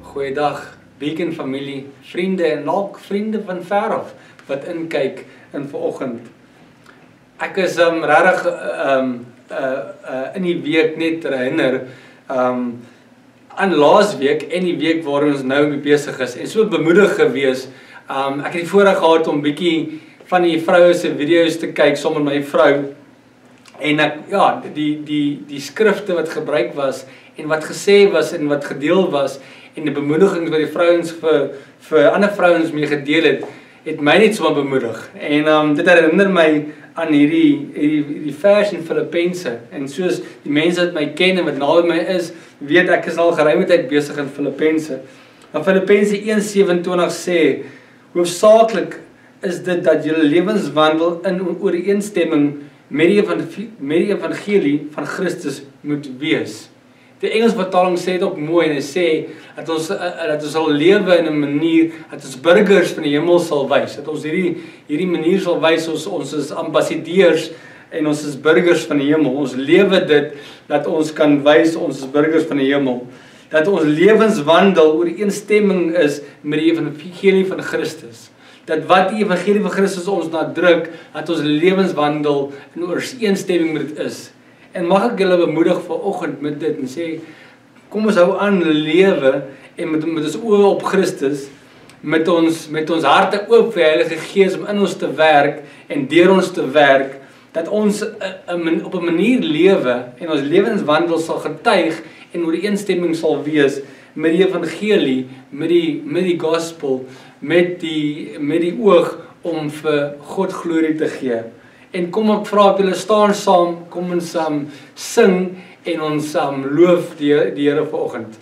Goeiedag, Beacon familie, vriende en ook vriende van ver af wat inkyk in vanoggend. Ek is regtig in die week net herinner aan laas week en die week waarin ons nou mee besig is en so bemoedig gewees. Ek het die voorreg gehad om bietjie van die vroue se video's te kyk saam met my vrou. En ek die skrifte wat gebruik was en wat gesê was en wat gedeel was en die bemoedigings wat die vrouens vir ander vrouens mee gedeel het my net so bemoedig. En dit herinner my aan hierdie vers in Filippense. En soos die mense wat my ken en wat naby my is, weet ek is al geruime tyd besig in Filippense. Maar Filippense 1:27 sê, hoofsaaklik is dit dat julle lewenswandel in ooreenstemming met die evangelie van Christus moet wees. Die Engels vertaling sê dit ook mooi en hy sê dat ons sal lewe in 'n manier dat ons burgers van die hemel sal wys. Dat ons hierdie manier sal wys, ons is ambassadeurs en ons is burgers van die hemel. Ons lewe dit dat ons kan wys ons is burgers van die hemel. Dat ons lewenswandel ooreenstemming is met die evangelie van Christus. Dat wat die evangelie van Christus ons nadruk, dat ons lewenswandel in ooreenstemming met dit is. En mag ek julle bemoedig vanoggend met dit en sê, kom ons hou aan lewe en met ons oë op Christus, met ons harte oop vir die Heilige Gees om in ons te werk en deur ons te werk, dat ons op 'n manier lewe en ons lewenswandel sal getuig en ooreenstemming sal wees met die evangelie, met die gospel, met die oog om vir God glorie te gee. En kom ek vra dat julle staan saam, kom ons sing en ons loof die Here vanoggend.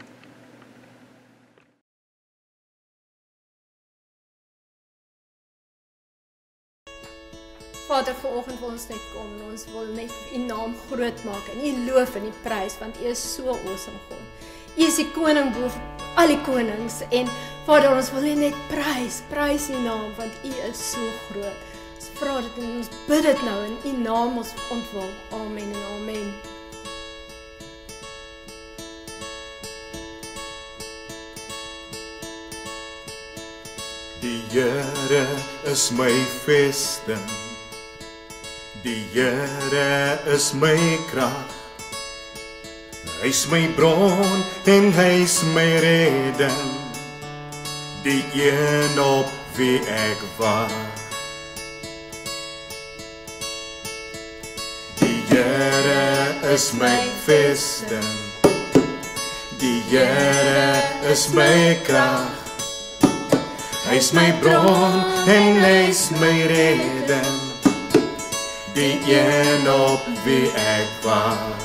Vader, vanoggend wil ons net kom en ons wil net U naam groot maak en U loof en U prys, want U is so awesome, God. U is die koning bo al die konings en Vader, ons wil U net prys U naam, want U is so groot. Ons vra dit en ons bid dit nou in U naam ons ontvang. Amen en amen. Die Here is my vesting. Die Here is my krag. Hy's my bron en hy's my redding. Die een op wie ek wag. Die Here is my vesting. Die Here is my krag. Hy's my bron en hy's my redding. Die een op wie ek wag.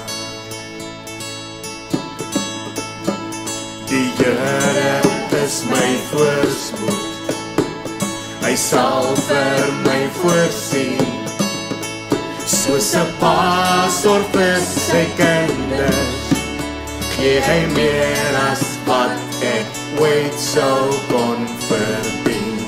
Die Here is my voorspoed. Hy sal vir my voorsien. Soos 'n pastor vir sy kinders, gee hy meer as wat ek ooit sou kon verdien.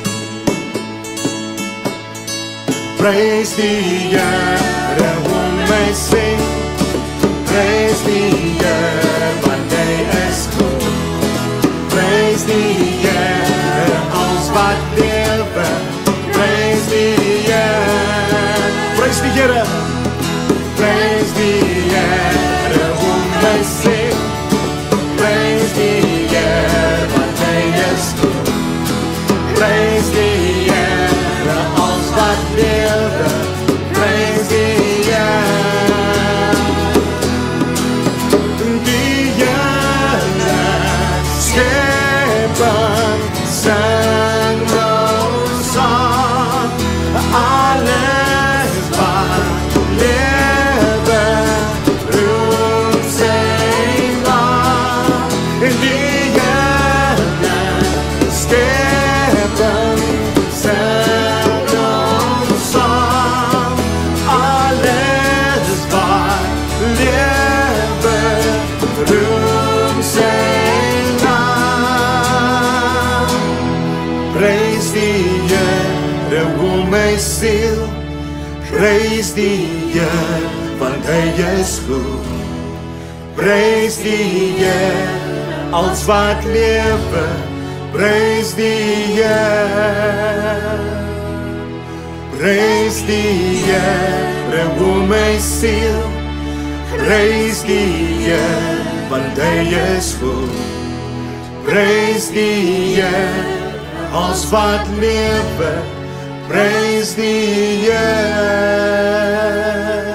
Praise die Here, hom my sing. Praise die Here, want hy is goed. Praise die Here, ons wat lewe. Praise die Here. Praise die Here. Praise die Here, hom my sing. Praise die Here, want hy is goed. Praise die Here, ons wat lewe. Praise die Here. Die Here skepper sing ons song. Alles wat lewe roem sy naam. Die Here skepper sing ons song. Alles wat lewe roem sy naam. Praise die Here, o my siel. Praise die Here, want hy is goed. Praise die Here, als wat lewe, prys die Here. Prys die Here, o my siel, prys die Here, want hy is goed. Prys die Here, als wat lewe, prys die Here.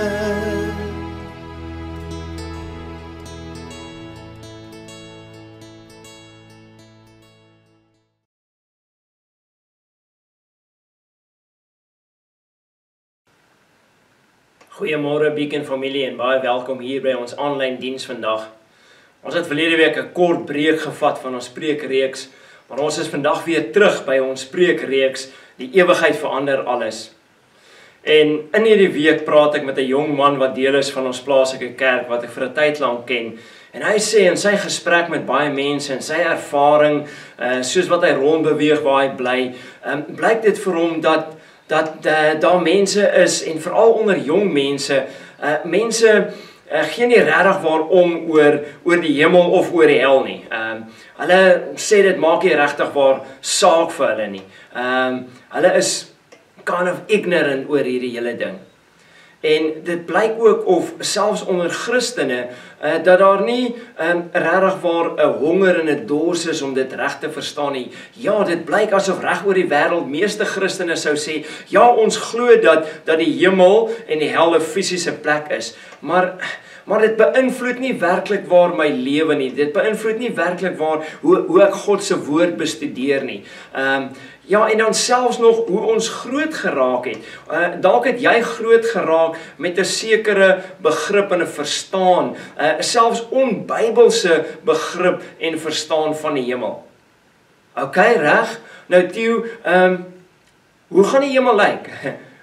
Goeiemôre Beacon familie en baie welkom hier by ons aanlyn diens vandag. Ons het verlede week 'n kort breek gevat van ons preekreeks, maar ons is vandag weer terug by ons preekreeks, die ewigheid verander alles. En in hierdie week praat ek met 'n jong man wat deel is van ons plaaslike kerk, wat ek vir 'n tyd lank ken. En hy sê in sy gesprek met baie mense en sy ervaring, soos wat hy rondbeweeg waar hy bly, blyk dit vir hom dat daar mense is, en veral onder jong mense, mense gee nie regtig waarom oor die hemel of oor die hel nie. Hulle sê dit maak nie regtig waar saak vir hulle nie. Hulle is kind of ignorant oor hierdie hele ding. En dit blyk ook of selfs onder Christene dat daar nie regtig waar 'n honger en 'n dors is om dit reg te verstaan nie. Ja, dit blyk asof reg oor die wêreld meeste Christene sou sê, ja, ons glo dat die hemel en die hel 'n fisiese plek is, maar dit beïnvloed nie werklik waar my lewe nie. Dit beïnvloed nie werklik waar hoe ek God se woord bestudeer nie. Ja, en dan selfs nog hoe ons groot geraak het. Dalk het jy groot geraak met 'n sekere begrip en 'n verstaan, selfs onbybelse begrip en verstaan van die hemel. Okay, reg? Nou Theo, hoe gaan die hemel lyk?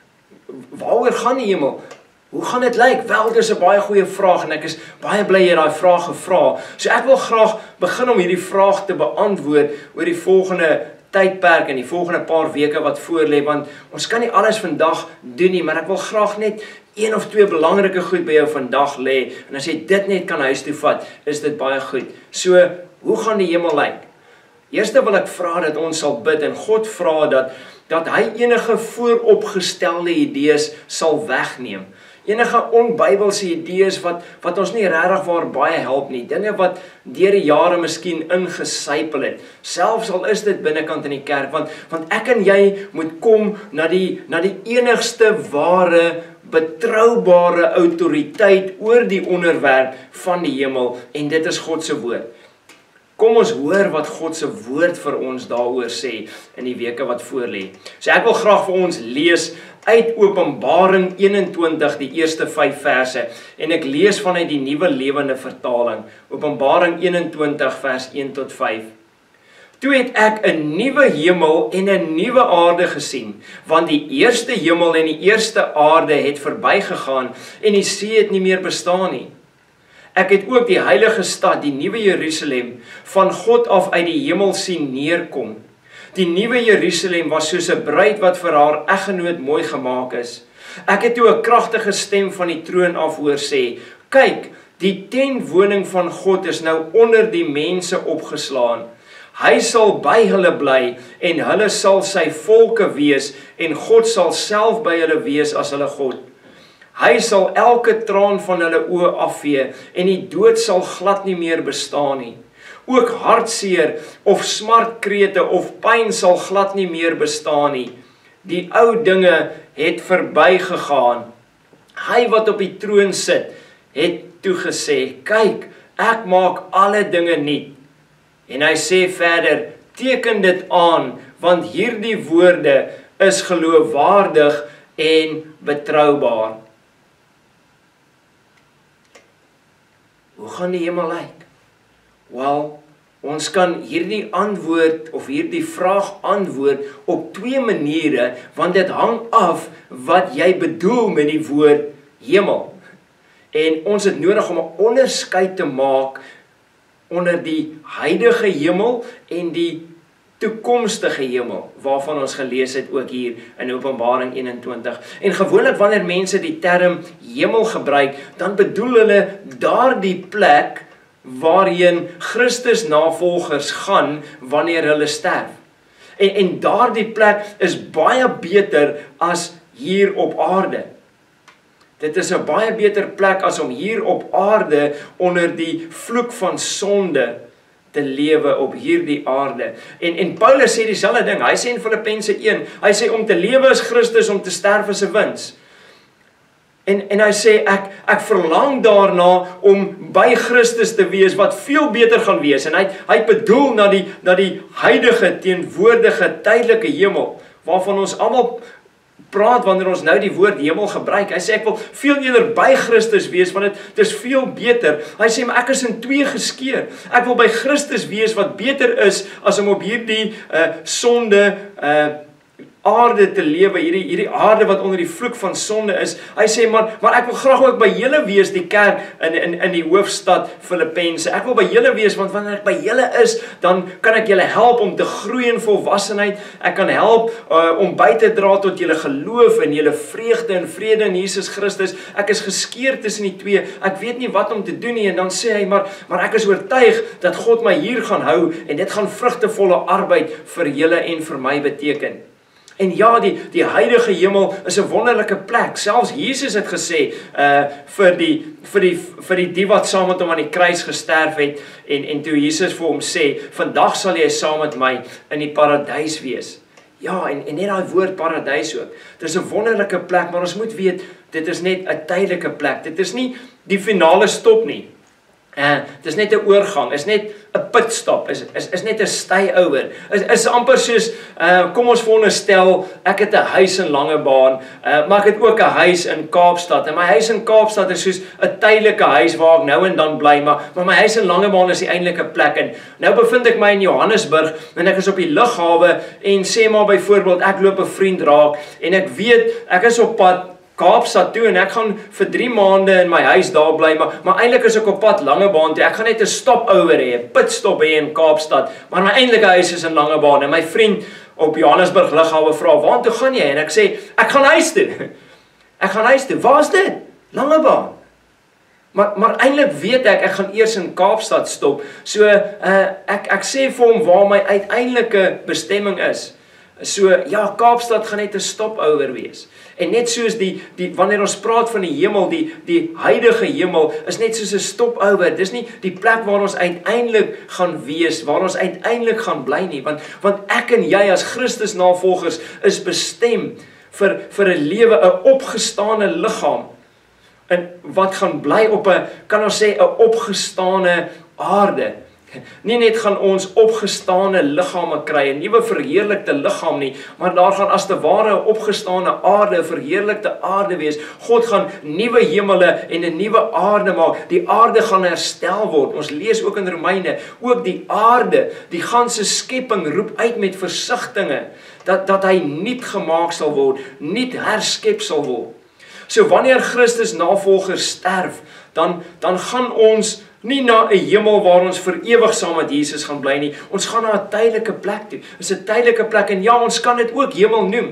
Waaroor gaan die hemel? Hoe gaan dit lyk? Wel, dis 'n baie goeie vraag en ek is baie bly jy daai vraag gevra. So ek wil graag begin om hierdie vraag te beantwoord oor die volgende tydperk en die volgende paar weke wat voorlê, want ons kan nie alles vandag doen nie, maar ek wil graag net 1 of 2 belangrike goed by jou vandag lê, en as jy dit net kan huis toe vat, is dit baie goed. So, hoe gaan die hemel lyk? Eerste wil ek vra dat ons sal bid en God vra dat hy enige vooropgestelde idees sal wegneem. Enige onbybelse idees wat ons nie regtig waar baie help nie. Dinge wat deur die jare miskien ingesypel het. Selfs al is dit binnekant in die kerk, want ek en jy moet kom na die enigste ware, betroubare autoriteit oor die onderwerp van die hemel, en dit is God se woord. Kom ons hoor wat God se woord vir ons daaroor sê in die weke wat voorlê. So ek wil graag vir ons lees uit Openbaring 21, die eerste 5 verse, en ek lees vanuit die Nuwe Lewende Vertaling, Openbaring 21 vers 1 tot 5. Toe het ek 'n nuwe hemel en 'n nuwe aarde gesien, want die eerste hemel en die eerste aarde het verbygegaan en die see het nie meer bestaan nie. Ek het ook die heilige stad, die nuwe Jerusalem, van God af uit die hemel sien neerkom. Die nuwe Jerusalem was soos 'n bruid wat vir haar eggenoot mooi gemaak is. Ek het toe 'n kragtige stem van die troon af hoor sê, kyk, die tentwoning van God is nou onder die mense opgeslaan. Hy sal by hulle bly en hulle sal sy volke wees en God sal self by hulle wees as hulle God. Hy sal elke traan van hulle oë afvee en die dood sal glad nie meer bestaan nie. Ook hartseer of smartkrete of pyn sal glad nie meer bestaan nie. Die ou dinge het verbygegaan. Hy wat op die troon sit, het toe gesê, kyk, ek maak alle dinge nuut. En hy sê verder, teken dit aan, want hierdie woorde is geloofwaardig en betroubaar. Hoe gaan die hemel lyk? Wel, ons kan hierdie antwoord of hierdie vraag antwoord op 2 maniere, want dit hang af wat jy bedoel met die woord hemel. En ons het nodig om 'n onderskeid te maak onder die huidige hemel en die toekomstige hemel, waarvan ons gelees het ook hier in Openbaring 21. En gewoonlik wanneer mense die term hemel gebruik, dan bedoel hulle daardie plek waarheen Christus navolgers gaan wanneer hulle sterf. En daardie plek is baie beter as hier op aarde. Dit is 'n baie beter plek as om hier op aarde onder die vloek van sonde te lewe op hierdie aarde. En Paulus sê dieselfde ding. Hy sê in Filippense 1, hy sê om te lewe is Christus, om te sterf is 'n wins. En hy sê ek verlang daarna om by Christus te wees wat veel beter gaan wees. En hy bedoel na die huidige teenwoordige tydelike hemel waarvan ons almal praat wanneer ons nou die woord hemel gebruik. Hy sê ek wil veel eerder by Christus wees want dit is veel beter. Hy sê maar ek is in twee geskeur. Ek wil by Christus wees wat beter is as om op hierdie sonde aarde te lewe, hierdie aarde wat onder die vloek van sonde is. Hy sê maar ek wil graag ook by julle wees, die kerk in die hoofstad Filippense. Ek wil by julle wees want wanneer ek by julle is, dan kan ek julle help om te groei in volwassenheid. Ek kan help om by te dra tot julle geloof en julle vreugde en vrede in Jesus Christus. Ek is geskeur tussen die twee. Ek weet nie wat om te doen nie. En dan sê hy maar ek is oortuig dat God my hier gaan hou en dit gaan vrugtevolle arbeid vir julle en vir my beteken. En ja, die huidige hemel is 'n wonderlike plek. Selfs Jesus het gesê vir die wat saam met hom aan die kruis gesterf het en toe Jesus vir hom sê, vandag sal jy saam met my in die paradys wees. Ja, en net daai woord paradys ook. Dit is 'n wonderlike plek, maar ons moet weet dit is net 'n tydelike plek. Dit is nie die finale stop nie. Dit is net 'n oorgang, is net 'n pitstop, is net 'n stay-over. Is amper soos, kom ons veronderstel, ek het 'n huis in Langebaan, maar ek het ook 'n huis in Kaapstad. En my huis in Kaapstad is soos 'n tydelike huis waar ek nou en dan bly, maar my huis in Langebaan is die eintlike plek. En nou bevind ek my in Johannesburg en ek is op die lughawe en sê maar byvoorbeeld ek loop 'n vriend raak en ek weet ek is op pad Kaapstad toe en ek gaan vir 3 maande in my huis daar bly, maar eintlik is ek op pad Langebaan toe. Ek gaan net 'n stopover hê, 'n pitstop hê in Kaapstad, maar my eintlike huis is in Langebaan. En my vriend op Johannesburg lughawe vra, "Waartoe gaan jy?" En ek sê, "Ek gaan huis toe." Ek gaan huis toe. Waar's dit? Langebaan. Maar eintlik weet ek gaan eers in Kaapstad stop. So ek sê vir hom waar my uiteindelike bestemming is. So ja, Kaapstad gaan net 'n stopover wees. En net soos wanneer ons praat van die hemel, die huidige hemel is net soos 'n stopover. Dis nie die plek waar ons uiteindelik gaan wees, waar ons uiteindelik gaan bly nie, want ek en jy as Christus navolgers is bestem vir 'n lewe, 'n opgestane liggaam. En wat gaan bly op 'n, kan ons sê, 'n opgestane aarde. Nie net gaan ons opgestane liggame kry, 'n nuwe verheerlikte liggaam nie, maar daar gaan as te ware 'n opgestane aarde, 'n verheerlikte aarde wees. God gaan nuwe hemele en 'n nuwe aarde maak. Die aarde gaan herstel word. Ons lees ook in Romeine, ook die aarde, die ganse skepping roep uit met versigtinge dat hy nuut gemaak sal word, nuut herskep sal word. So wanneer Christus navolgers sterf, dan gaan ons nie na 'n hemel waar ons vir ewig saam met Jesus gaan bly nie. Ons gaan na 'n tydelike plek toe. Dit is 'n tydelike plek en ja, ons kan dit ook hemel noem.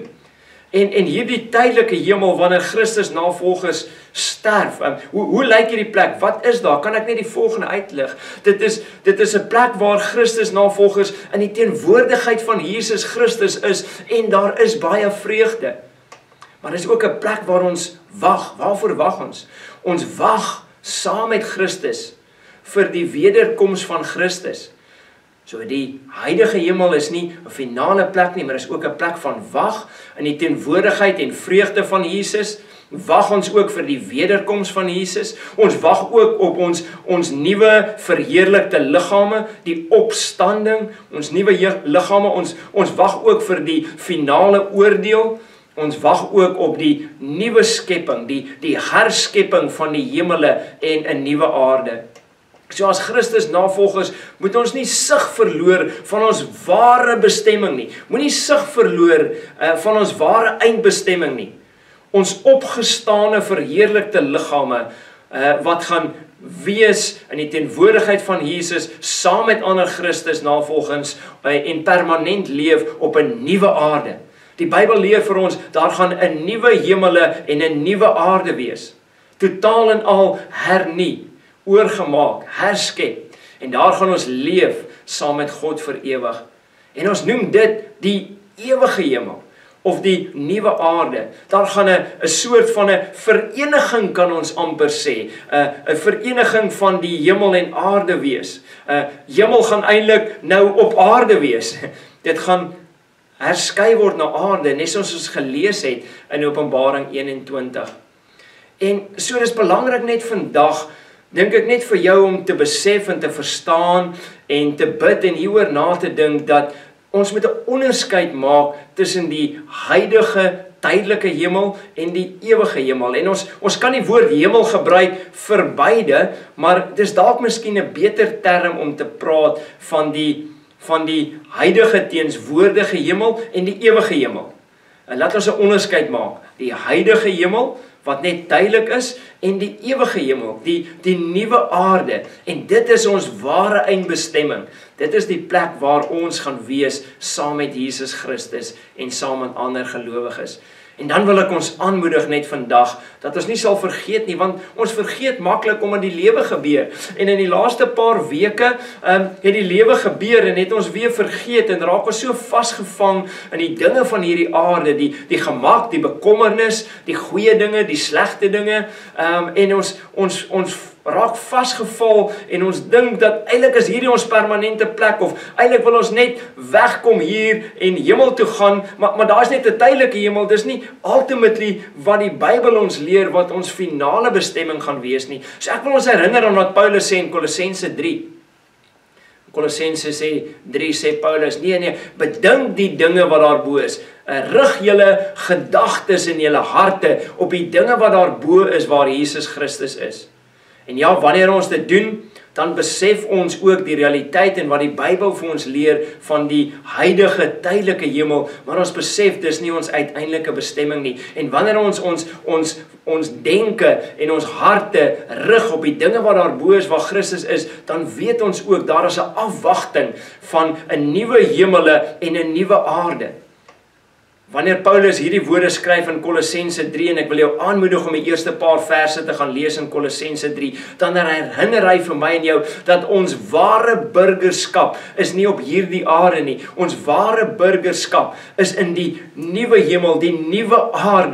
En hierdie tydelike hemel wanneer Christus navolgers sterf. Hoe lyk hierdie plek? Wat is daar? Kan ek net die volgende uitlig? Dit is 'n plek waar Christus navolgers in die teenwoordigheid van Jesus Christus is en daar is baie vreugde. Maar dit is ook 'n plek waar ons wag. Waarvoor wag ons? Ons wag saam met Christus vir die wederkoms van Christus. So die huidige hemel is nie 'n finale plek nie, maar is ook 'n plek van wag in die teenwoordigheid en vreugde van Jesus. Wag ons ook vir die wederkoms van Jesus. Ons wag ook op ons nuwe verheerlikte liggame, die opstanding, ons nuwe liggame. Ons wag ook vir die finale oordeel. Ons wag ook op die nuwe skepping, die herskepping van die hemele en 'n nuwe aarde. So as Christus navolgers moet ons nie sig verloor van ons ware bestemming nie. Moenie sig verloor van ons ware eindbestemming nie. Ons opgestane verheerlikte liggame wat gaan wees in die teenwoordigheid van Jesus saam met ander Christus navolgers en permanent leef op 'n nuwe aarde. Die Bybel leer vir ons, daar gaan 'n nuwe hemele en 'n nuwe aarde wees. Totaal en al hernie, oorgemaak, herskep. En daar gaan ons leef saam met God vir ewig. En ons noem dit die ewige hemel of die nuwe aarde. Daar gaan 'n soort van 'n vereniging, kan ons amper sê, 'n vereniging van die hemel en aarde wees. Hemel gaan eintlik nou op aarde wees. Dit gaan herskei word na aarde, net soos ons gelees het in Openbaring 21. En so dis belangrik net vandag, dink ek net vir jou om te besef en te verstaan en te bid en hieroor na te dink dat ons moet 'n onderskeid maak tussen die huidige tydelike hemel en die ewige hemel. En ons kan die woord hemel gebruik vir beide, maar dis dalk miskien 'n beter term om te praat van die huidige teenswoordige hemel en die ewige hemel. En laat ons 'n onderskeid maak. Die huidige hemel wat net tydelik is en die ewige hemel, die nuwe aarde. En dit is ons ware eindbestemming. Dit is die plek waar ons gaan wees saam met Jesus Christus en saam met ander gelowiges. En dan wil ek ons aanmoedig net vandag, dat ons nie sal vergeet nie, want ons vergeet maklik omdat die lewe gebeur. En in die laaste paar weke het die lewe gebeur en het ons weer vergeet en raak ons so vasgevang in die dinge van hierdie aarde, die gemak, die bekommernis, die goeie dinge, die slegte dinge, en ons raak vasgeval en ons dink dat eintlik is hierdie ons permanente plek, of eintlik wil ons net wegkom hier en hemel toe gaan, maar daar is net 'n tydelike hemel, dis nie ultimately wat die Bybel ons leer, wat ons finale bestemming gaan wees nie. So ek wil ons herinner aan wat Paulus sê in Kolossense 3. Kolossense 3 sê Paulus, nee, bedink die dinge wat daarbo is, rig julle gedagtes en julle harte op die dinge wat daarbo is, waar Jesus Christus is. En ja, wanneer ons dit doen, dan besef ons ook die realiteit en wat die Bybel vir ons leer van die huidige tydelike hemel, maar ons besef dis nie ons uiteindelike bestemming nie. En wanneer ons denke en ons harte rig op die dinge wat daarbo is, waar Christus is, dan weet ons ook daar is 'n afwagting van 'n nuwe hemele en 'n nuwe aarde. Wanneer Paulus hierdie woorde skryf in Kolossense 3, en ek wil jou aanmoedig om die eerste paar verse te gaan lees in Kolossense 3, dan herinner hy vir my en jou dat ons ware burgerskap is nie op hierdie aarde nie. Ons ware burgerskap is in die nuwe hemel, die nuwe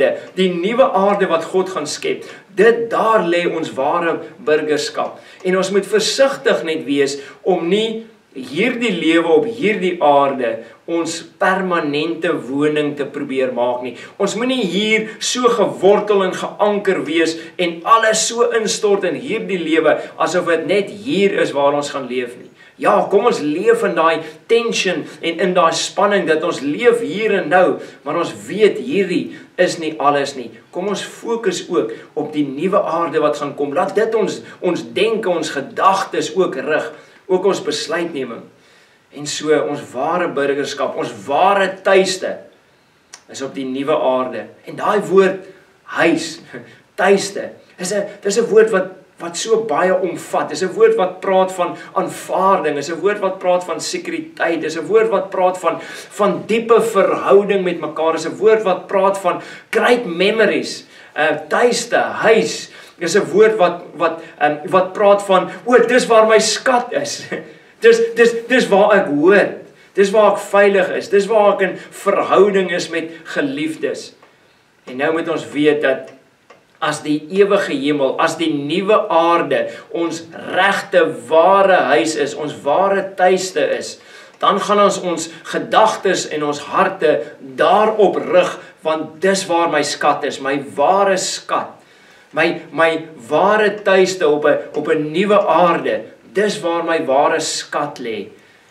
aarde wat God gaan skep. Daar lê ons ware burgerskap. En ons moet versigtig net wees om nie hierdie lewe op hierdie aarde ons permanente woning te probeer maak nie. Ons moenie hier so gewortel en geanker wees en alles so instort in hierdie lewe asof dit net hier is waar ons gaan leef nie. Ja, kom ons leef in daai tension en in daai spanning dat ons leef hier en nou, maar ons weet hierdie is nie alles nie. Kom ons fokus ook op die nuwe aarde wat gaan kom. Laat dit ons denke, ons gedagtes ook rig. Ook ons besluitneming. En so ons ware burgerskap, ons ware tuiste is op die nuwe aarde. En daai woord huis, tuiste, dis 'n woord wat so baie omvat. Dis 'n woord wat praat van aanvaarding, is 'n woord wat praat van sekuriteit, dis 'n woord wat praat van diepe verhouding met mekaar, is 'n woord wat praat van great memories, tuiste, huis. Dis 'n woord wat praat van, dis waar my skat is. Dis waar ek hoort. Dis waar ek veilig is. Dis waar ek in verhouding is met geliefdes. En nou moet ons weet dat as die ewige hemel, as die nuwe aarde ons regte ware huis is, ons ware tuiste is, dan gaan ons gedagtes en ons harte daarop rig, want dis waar my skat is, my ware skat. My ware tuiste op 'n nuwe aarde, dis waar my ware skat lê.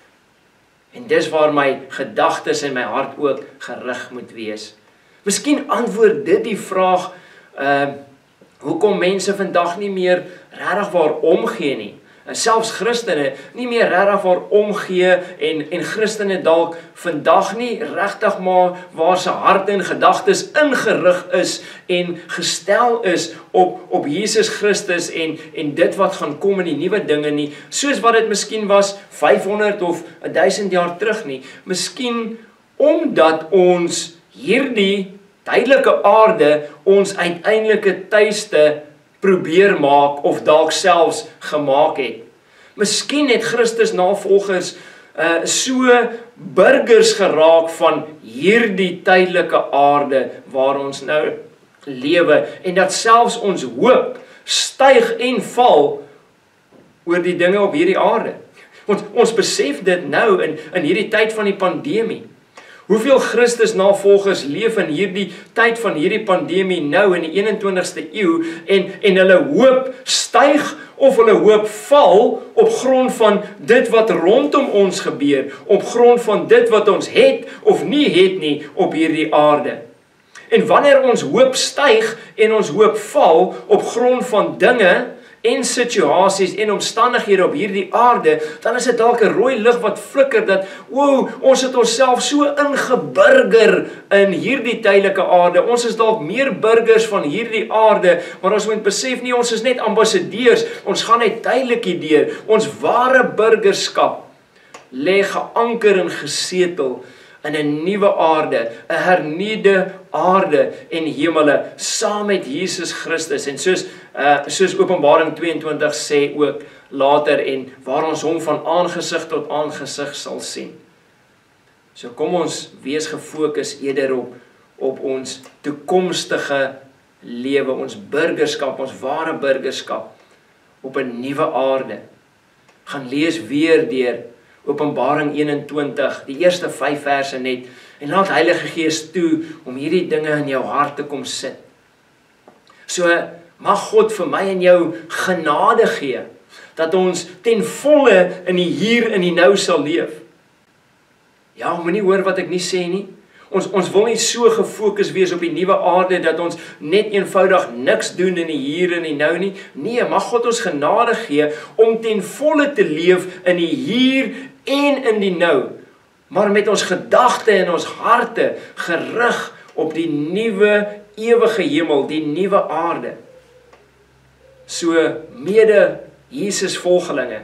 En dis waar my gedagtes en my hart ook gerig moet wees. Miskien antwoord dit die vraag, hoekom mense vandag nie meer regtig waar omgee nie. Selfs Christene nie meer regtig waar omgee en Christene dalk vandag nie regtig maar waar se harte en gedagtes ingerig is en gestel is op Jesus Christus en dit wat gaan kom in die nuwe dinge nie, soos wat dit miskien was 500 of 1000 jaar terug nie. Miskien omdat ons hierdie tydelike aarde ons uiteindelike tuiste probeer maak of dalk selfs gemaak het. Miskien het Christus navolgers so burgers geraak van hierdie tydelike aarde waar ons nou lewe, en dat selfs ons hoop styg en val oor die dinge op hierdie aarde. Ons besef dit nou in hierdie tyd van die pandemie. Hoeveel Christus navolgers leef in hierdie tyd van hierdie pandemie nou in die 21ste eeu en hulle hoop styg of hulle hoop val op grond van dit wat rondom ons gebeur, op grond van dit wat ons het of nie het nie op hierdie aarde. En wanneer ons hoop styg en ons hoop val op grond van dinge en situasies en omstandighede op hierdie aarde, dan is dit dalk 'n rooi lig wat flikker dat, ons het onsself so ingeburger in hierdie tydelike aarde. Ons is dalk meer burgers van hierdie aarde, maar ons moet besef nie, ons is net ambassadeurs, ons gaan net tydelik hierdeur. Ons ware burgerskap lê geanker en gesetel in 'n nuwe aarde, 'n hernuide aarde en hemele, saam met Jesus Christus. En soos Openbaring 22 sê ook later, en waar ons hom van aangesig tot aangesig sal sien. So kom ons wees gefokus eerder op ons toekomstige lewe, ons burgerskap, ons ware burgerskap op 'n nuwe aarde. Gaan lees weer deur Openbaring 21, die eerste 5 verse net, en laat Heilige Gees toe om hierdie dinge in jou hart te kom sit. So mag God vir my en jou genade gee, dat ons ten volle in die hier en die nou sal leef. Ja, moenie hoor wat ek nie sê nie. Ons wil nie so gefokus wees op die nuwe aarde, dat ons net eenvoudig niks doen in die hier en die nou nie. Nee, mag God ons genade gee, om ten volle te leef in die hier en in die nou, maar met ons gedagte en ons harte gerig op die nuwe ewige hemel, die nuwe aarde. So mede Jesus volgelinge.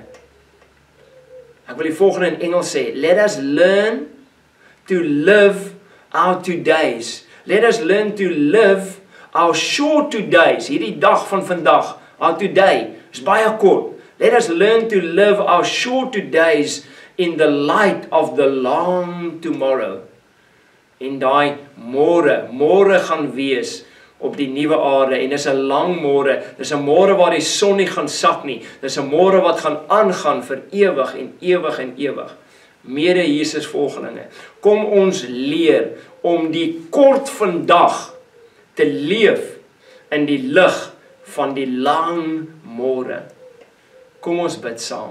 Ek wil die volgende in Engels sê, let us learn to live our todays. Let us learn to live our short todays. Hierdie dag van vandag, our today, is baie kort. Let us learn to live our short todays in the light of the long tomorrow. En daai môre gaan wees op die nuwe aarde, en dis 'n lang môre, dis 'n môre waar die son nie gaan sak nie, dis 'n môre wat gaan aangaan vir ewig en ewig en ewig. Mede Jesus volgelinge, kom ons leer om die kort vandag te leef in die lig van die lang môre. Kom ons bid saam.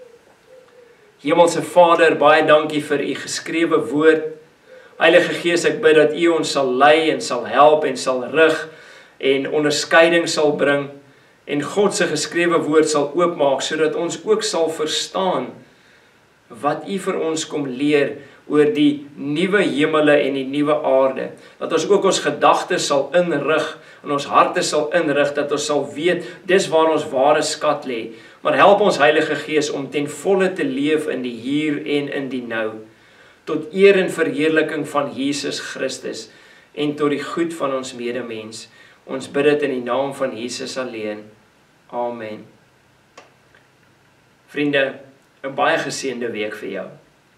Hemelse Vader, baie dankie vir u geskrewe woord. Heilige Gees, ek bid dat u ons sal lei en sal help en sal rig en onderskeiding sal bring en God se geskrewe woord sal oopmaak, sodat ons ook sal verstaan wat u vir ons kom leer oor die nuwe hemele en die nuwe aarde. Dat ons ook ons gedagtes sal inrig en ons harte sal inrig, dat ons sal weet, dis waar ons ware skat lê. Maar help ons Heilige Gees om ten volle te leef in die hier en in die nou, tot eer en verheerliking van Jesus Christus en tot die goed van ons medemens. Ons bid dit in die naam van Jesus alleen. Amen. Vriende, 'n baie geseënde week vir jou.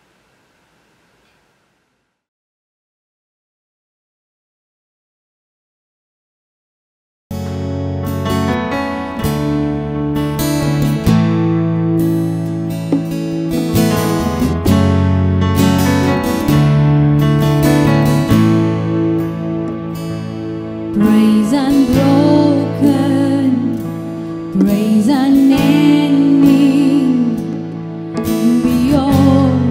Praise unbroken, praise unending, beyond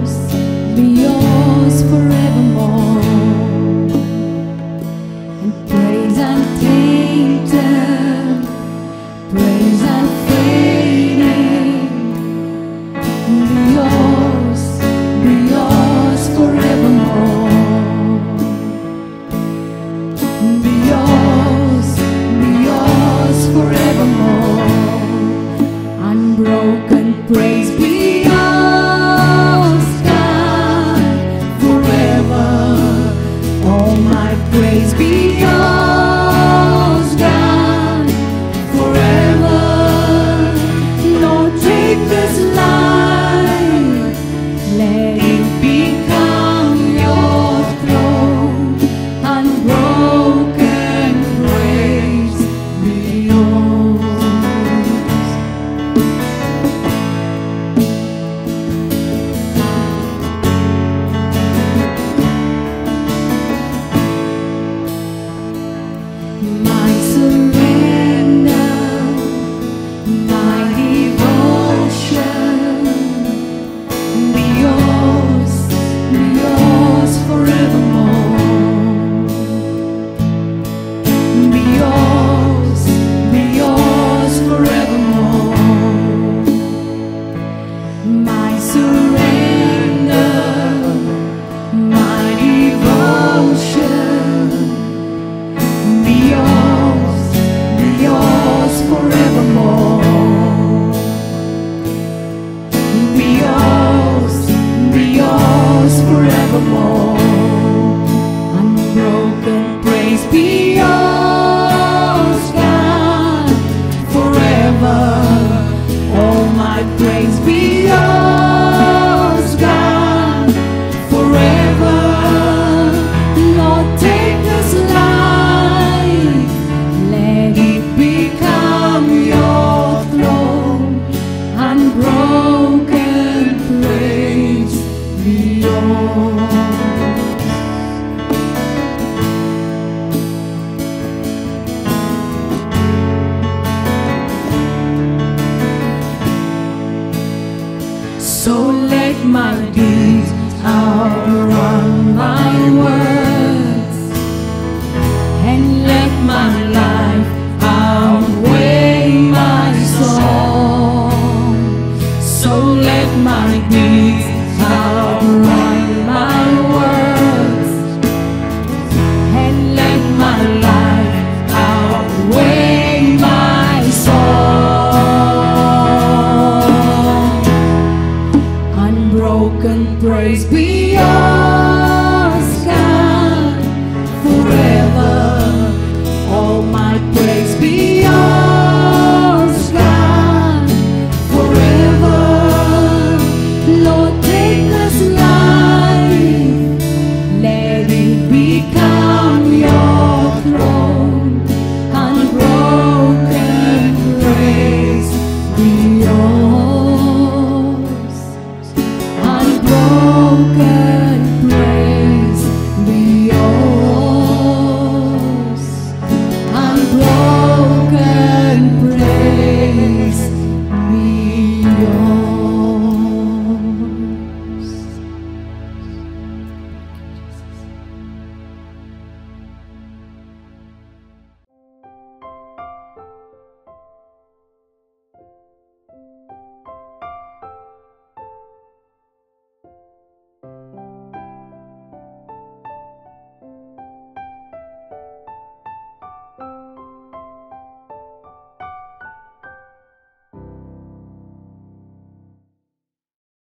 So let my deeds outrun my words.